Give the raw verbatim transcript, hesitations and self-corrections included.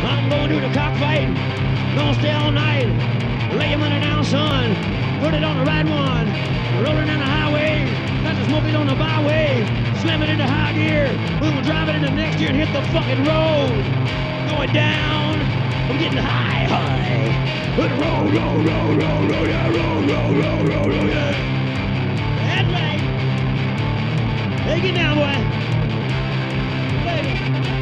I'm going to the cockfight. Gonna stay all night. Lay your money down, son. Put it on the right one. Rolling down the highway. Got the smoking on the byway. Slam it into high gear. We will drive it into next year and hit the fucking road. Going down. I'm getting high, high. Roll, roll, roll, roll, roll, yeah, roll, roll, roll, roll, roll, yeah. That's right. Hey, get down, boy. Baby.